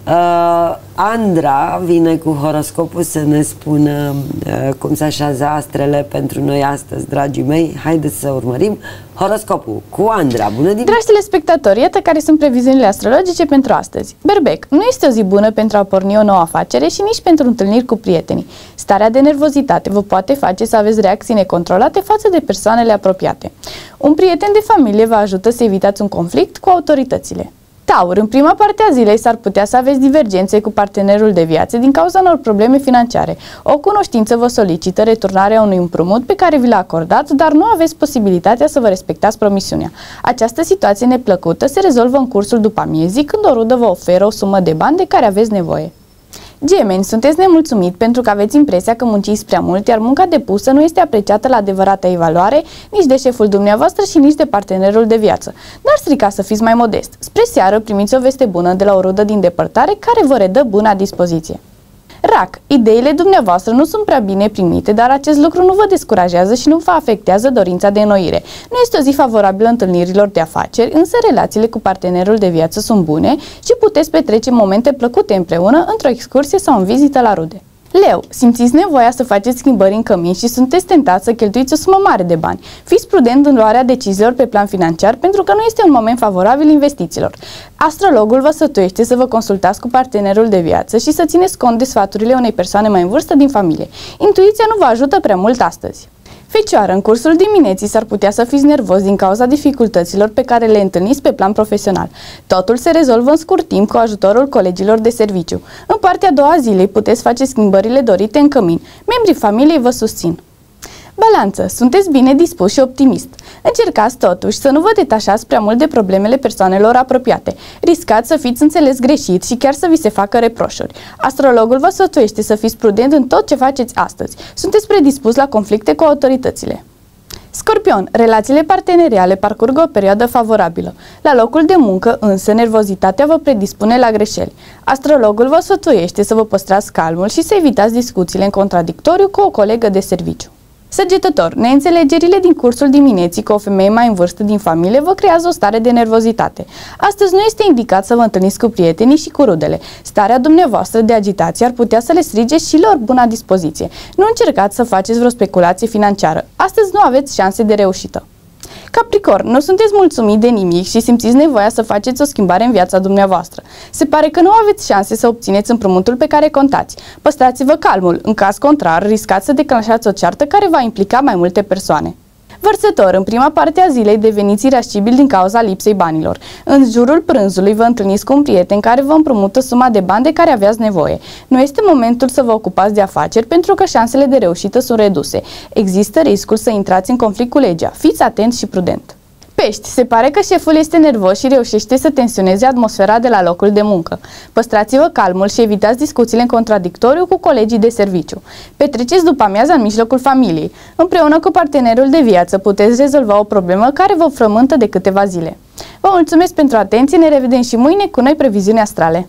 Andra vine cu horoscopul să ne spună cum se așează astrele pentru noi astăzi, dragii mei. Haideți să urmărim horoscopul cu Andra. Bună dimineața! Dragi telespectatori, iată care sunt previziunile astrologice pentru astăzi. Berbec, nu este o zi bună pentru a porni o nouă afacere și nici pentru întâlniri cu prietenii. Starea de nervozitate vă poate face să aveți reacții necontrolate față de persoanele apropiate. Un prieten de familie vă ajută să evitați un conflict cu autoritățile. Taur, în prima parte a zilei s-ar putea să aveți divergențe cu partenerul de viață din cauza unor probleme financiare. O cunoștință vă solicită returnarea unui împrumut pe care vi l-a acordat, dar nu aveți posibilitatea să vă respectați promisiunea. Această situație neplăcută se rezolvă în cursul după amiezii, când o rudă vă oferă o sumă de bani de care aveți nevoie. Gemeni, sunteți nemulțumit pentru că aveți impresia că munciți prea mult, iar munca depusă nu este apreciată la adevărata ei valoare nici de șeful dumneavoastră și nici de partenerul de viață. N-ar strica să fiți mai modest. Spre seară primiți o veste bună de la o rudă din depărtare care vă redă buna dispoziție. Rac, ideile dumneavoastră nu sunt prea bine primite, dar acest lucru nu vă descurajează și nu vă afectează dorința de înnoire. Nu este o zi favorabilă întâlnirilor de afaceri, însă relațiile cu partenerul de viață sunt bune și puteți petrece momente plăcute împreună într-o excursie sau în vizită la rude. Leu, simțiți nevoia să faceți schimbări în cămin și sunteți tentați să cheltuiți o sumă mare de bani. Fiți prudent în luarea deciziilor pe plan financiar pentru că nu este un moment favorabil investițiilor. Astrologul vă sfătuiește să vă consultați cu partenerul de viață și să țineți cont de sfaturile unei persoane mai în vârstă din familie. Intuiția nu vă ajută prea mult astăzi. Fecioară, în cursul dimineții s-ar putea să fiți nervos din cauza dificultăților pe care le întâlniți pe plan profesional. Totul se rezolvă în scurt timp cu ajutorul colegilor de serviciu. În partea a doua zilei puteți face schimbările dorite în cămin. Membrii familiei vă susțin. Balanță, sunteți bine dispus și optimist. Încercați totuși să nu vă detașați prea mult de problemele persoanelor apropiate. Riscați să fiți înțeles greșit și chiar să vi se facă reproșuri. Astrologul vă sfătuiește să fiți prudent în tot ce faceți astăzi. Sunteți predispus la conflicte cu autoritățile. Scorpion, relațiile parteneriale parcurg o perioadă favorabilă. La locul de muncă, însă, nervozitatea vă predispune la greșeli. Astrologul vă sfătuiește să vă păstrați calmul și să evitați discuțiile în contradictoriu cu o colegă de serviciu. Săgetător, neînțelegerile din cursul dimineții cu o femeie mai în vârstă din familie vă creează o stare de nervozitate. Astăzi nu este indicat să vă întâlniți cu prietenii și cu rudele. Starea dumneavoastră de agitație ar putea să le strigeți și lor buna dispoziție. Nu încercați să faceți vreo speculație financiară. Astăzi nu aveți șanse de reușită. Capricorn, nu sunteți mulțumit de nimic și simțiți nevoia să faceți o schimbare în viața dumneavoastră. Se pare că nu aveți șanse să obțineți împrumutul pe care contați. Păstrați-vă calmul, în caz contrar, riscați să declanșați o ceartă care va implica mai multe persoane. Vărsător, în prima parte a zilei deveniți irascibil din cauza lipsei banilor. În jurul prânzului vă întâlniți cu un prieten care vă împrumută suma de bani de care aveați nevoie. Nu este momentul să vă ocupați de afaceri pentru că șansele de reușită sunt reduse. Există riscul să intrați în conflict cu legea. Fiți atent și prudent. Pești, se pare că șeful este nervos și reușește să tensioneze atmosfera de la locul de muncă. Păstrați-vă calmul și evitați discuțiile în contradictoriu cu colegii de serviciu. Petreceți după amiaza în mijlocul familiei. Împreună cu partenerul de viață puteți rezolva o problemă care vă frământă de câteva zile. Vă mulțumesc pentru atenție, ne revedem și mâine cu noi previziuni astrale.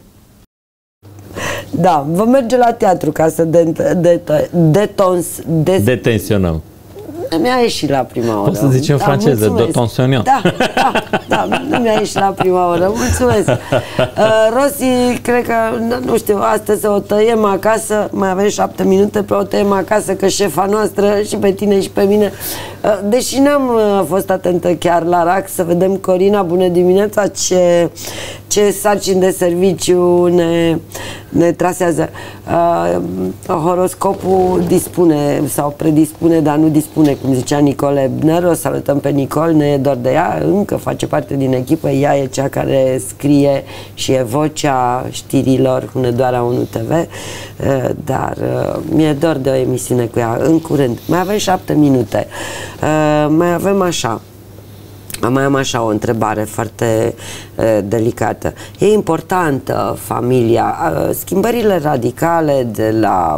Da, vă merge la teatru ca să detensionăm. Mi-a ieșit la prima oră. Poți să zici în franceză, detensionăm. Da, nu mi-a ieșit la prima oră. Mulțumesc. Rosy, cred că, nu știu, astăzi o tăiem acasă, mai avem 7 minute, pe o tăiem acasă, că șefa noastră, și pe tine și pe mine, deși n-am fost atentă chiar la RAC, să vedem, Corina, bună dimineața, ce sarcini de serviciu ne trasează. Horoscopul dispune sau predispune, dar nu dispune, cum zicea Nicole Ebner. O salutăm pe Nicole, ne e dor de ea, încă face parte din echipă, ea e cea care scrie și e vocea știrilor Hunedoara 1 TV, dar mi-e dor de o emisiune cu ea în curând. Mai avem 7 minute. Mai am așa o întrebare foarte delicată. E importantă familia? Schimbările radicale de la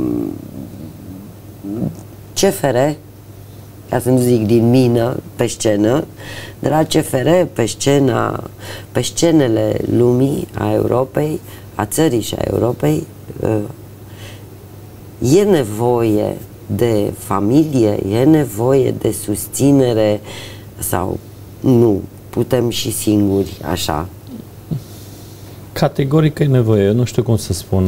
CFR, ca să nu zic din mină, pe scenă, de la CFR pe scenele lumii, a Europei, a țării și a Europei, e nevoie de familie, e nevoie de susținere sau nu, putem și singuri așa? Categoric e nevoie, eu nu știu cum să spun,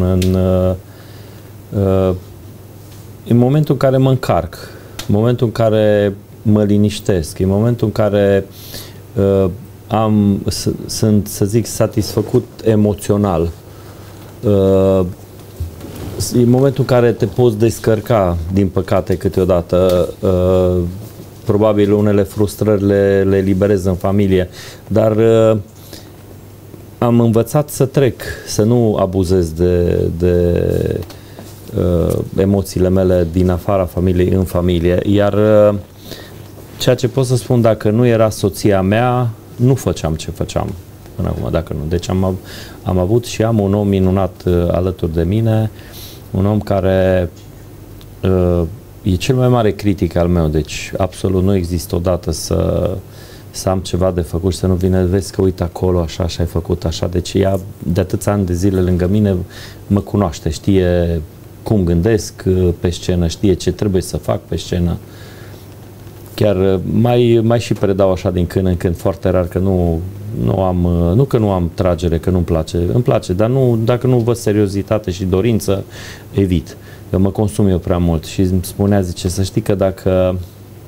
în momentul în care mă încarc, în momentul în care mă liniștesc, în momentul în care sunt, să zic, satisfăcut emoțional, în momentul în care te poți descărca, din păcate, câteodată, probabil unele frustrări le liberez în familie, dar am învățat să trec, să nu abuzez de emoțiile mele din afara familiei în familie, iar ceea ce pot să spun, dacă nu era soția mea, nu făceam ce făceam până acum, dacă nu. Deci am avut și am un om minunat alături de mine, un om care e cel mai mare critic al meu, deci absolut nu există odată să am ceva de făcut și să nu vină, vezi că uite acolo așa și ai făcut așa, deci ea de atâția ani de zile lângă mine mă cunoaște, știe cum gândesc pe scenă, știe ce trebuie să fac pe scenă. Chiar mai și predau așa din când în când, foarte rar, că nu că nu am tragere, că nu-mi place, îmi place, dar nu, dacă nu văd seriozitate și dorință, evit. Că mă consum eu prea mult și îmi spunea, zice, să știi că dacă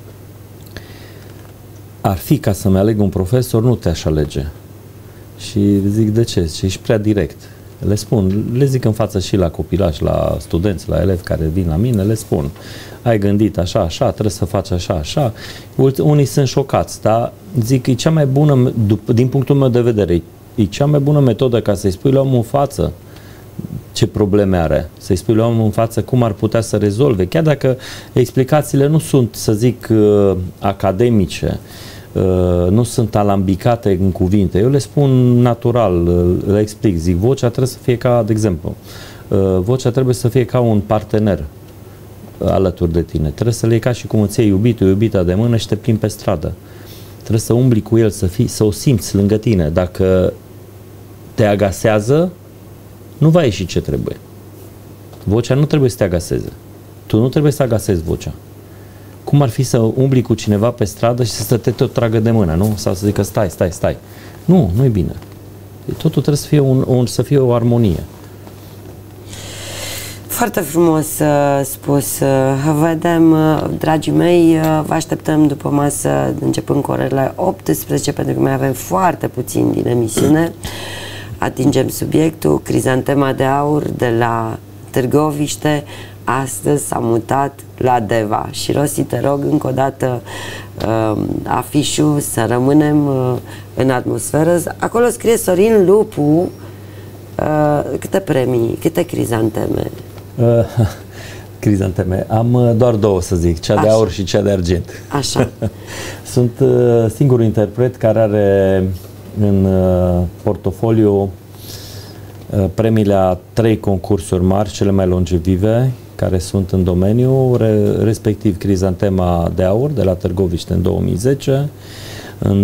ar fi ca să-mi aleg un profesor, nu te-aș alege. Și zic, de ce? Și ești prea direct. Le spun, le zic în față și la copilași, la studenți, la elevi care vin la mine, le spun, ai gândit așa, așa, trebuie să faci așa, așa. Unii sunt șocați, dar zic, e cea mai bună, din punctul meu de vedere, e cea mai bună metodă ca să-i spui la omul în față ce probleme are, să-i spui la omul în față cum ar putea să rezolve, chiar dacă explicațiile nu sunt, să zic, academice, nu sunt alambicate în cuvinte. Eu le spun natural, le explic, zic, vocea trebuie să fie ca, de exemplu, vocea trebuie să fie ca un partener alături de tine. Trebuie să le iei ca și cum îți iei iubitul, iubita de mână și te plimbi pe stradă. Trebuie să umbli cu el, să o simți lângă tine. Dacă te agasează, nu va ieși ce trebuie. Vocea nu trebuie să te agaseze. Tu nu trebuie să agasezi vocea. Cum ar fi să umbli cu cineva pe stradă și să te tot tragă de mână, nu? Sau să zică stai. Nu, nu e bine. Totul trebuie să fie o armonie. Foarte frumos spus. Vedem, dragii mei, vă așteptăm după masă, începând cu orele 18, pentru că mai avem foarte puțin din emisiune. Atingem subiectul. Crizantema de aur de la Târgoviște astăzi s-a mutat la Deva. Și Rosi, te rog încă o dată afișul, să rămânem în atmosferă. Acolo scrie Sorin Lupu. Câte premii, câte crizanteme? Crizanteme. Am doar două, să zic, cea de aur și cea de argint. Așa. Sunt singurul interpret care are în portofoliu premiile a 3 concursuri mari, cele mai longevive, care sunt în domeniu, respectiv Crizantema de aur de la Târgoviște în 2010, în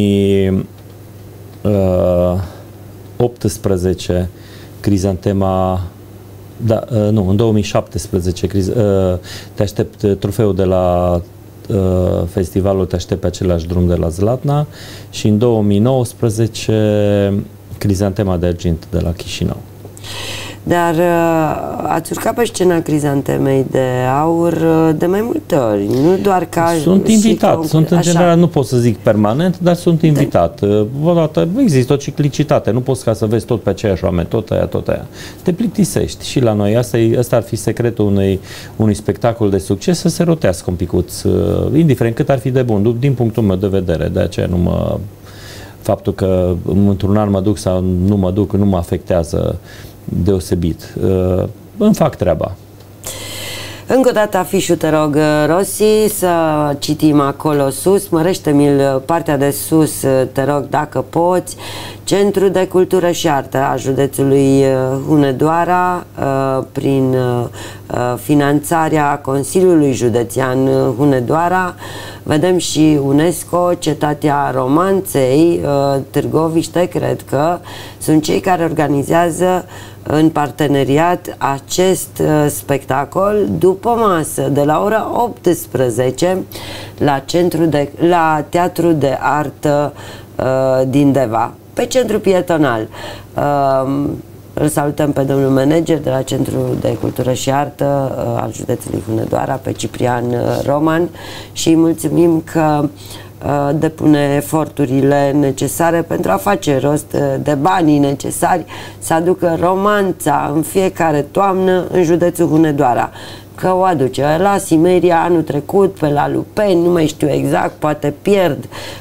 2018 Crizantema, în 2017 te aștept trofeul de la festivalul Te aștept pe același drum de la Zlatna și în 2019 Crizantema de argint de la Chișinău. Dar ați urcat pe scena Crizantemei de aur de mai multe ori, nu doar ca... Sunt invitat, sunt în general, nu pot să zic permanent, dar sunt invitat. Odată există o ciclicitate, nu poți ca să vezi tot pe aceeași oameni, tot aia. Te plictisești și la noi, asta ar fi secretul unui spectacol de succes, să se rotească un picuț, indiferent cât ar fi de bun, din punctul meu de vedere, de aceea faptul că într-un an mă duc sau nu mă duc, nu mă afectează deosebit. Îmi fac treaba. Încă o dată afișul, te rog, Rosi, să citim acolo sus, mărește-mi-l partea de sus, te rog, dacă poți. Centru de Cultură și Artă a județului Hunedoara, prin finanțarea Consiliului Județean Hunedoara. Vedem și UNESCO, Cetatea Romanței, Târgoviște, cred că sunt cei care organizează în parteneriat acest spectacol după masă, de la ora 18 la Teatrul de Artă din Deva. pe centru pietonal. Îl salutăm pe domnul manager de la Centrul de Cultură și Artă al județului Hunedoara, pe Ciprian Roman, și îi mulțumim că depune eforturile necesare pentru a face rost de banii necesari să aducă romanța în fiecare toamnă în județul Hunedoara. Că o aduce la Simeria anul trecut, pe la Lupeni, nu mai știu exact, poate pierd,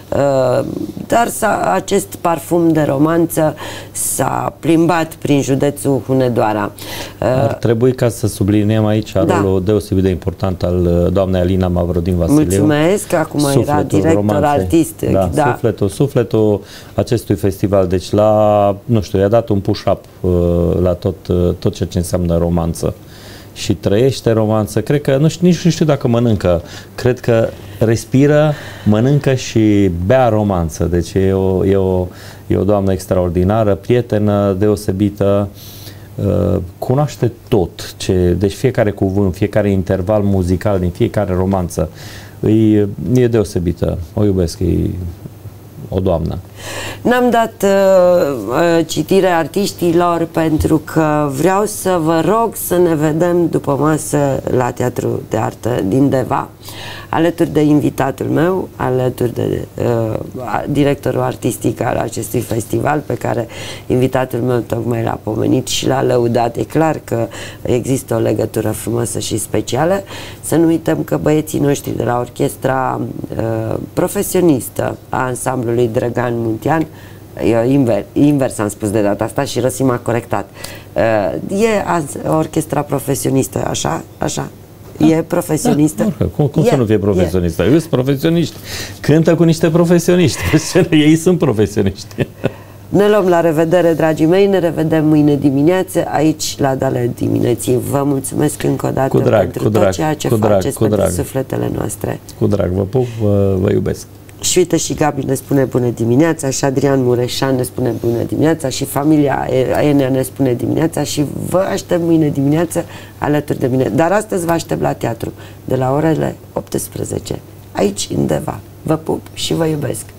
dar acest parfum de romanță s-a plimbat prin județul Hunedoara. Ar trebui, ca să subliniem aici, rolul deosebit de important al doamnei Alina Mavrodin Vasileu. Mulțumesc, acum era director artistic. Da, sufletul acestui festival. Deci nu știu, i-a dat un push-up la tot ceea ce înseamnă romanță. Și trăiește romanță. Cred că, nici nu știu dacă mănâncă, cred că respiră, mănâncă și bea romanță. Deci e o doamnă extraordinară, prietenă, deosebită, cunoaște tot. Deci fiecare cuvânt, fiecare interval muzical din fiecare romanță e deosebită. O iubesc, e o doamnă. N-am dat citire artiștilor pentru că vreau să vă rog să ne vedem după masă la Teatru de Artă din Deva, alături de invitatul meu, alături de directorul artistic al acestui festival, pe care invitatul meu tocmai l-a pomenit și l-a lăudat. E clar că există o legătură frumoasă și specială. Să nu uităm că băieții noștri de la orchestra profesionistă a ansamblului Drăgan Muntean, invers am spus de data asta și Rosi m-a corectat, e orchestra profesionistă, așa? E profesionistă? Cum să nu fie profesionistă? Eu sunt profesioniști. Cântă cu niște profesioniști. Ei sunt profesioniști. Ne luăm la revedere, dragii mei. Ne revedem mâine dimineață aici la Dale Dimineții. Vă mulțumesc încă o dată pentru tot ceea ce faceți pentru sufletele noastre. Cu drag, vă pup, vă iubesc. Și uite, și Gabi ne spune bună dimineața, și Adrian Mureșan ne spune bună dimineața, și familia Enea ne spune dimineața, și vă aștept mâine dimineață alături de mine. Dar astăzi vă aștept la teatru de la orele 18, aici în Deva. Vă pup și vă iubesc.